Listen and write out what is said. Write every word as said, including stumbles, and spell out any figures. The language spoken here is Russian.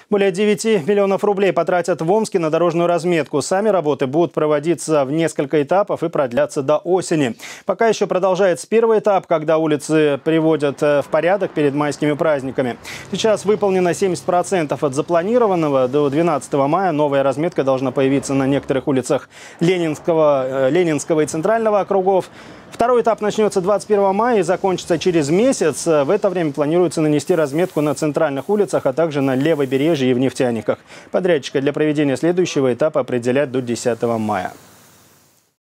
Более девяти миллионов рублей потратят в Омске на дорожную разметку. Сами работы будут проводиться в несколько этапов и продлятся до осени. Пока еще продолжается первый этап, когда улицы приводят в порядок перед майскими праздниками. Сейчас выполнено семьдесят процентов от запланированного. До двенадцатого мая новая разметка должна появиться на некоторых улицах Ленинского, Ленинского и Центрального округов. Второй этап начнется двадцать первого мая и закончится через месяц. В это время планируется нанести разметку на центральных улицах, а также на Левобережье и в Нефтяниках. Подрядчика для проведения следующего этапа определят до десятого мая.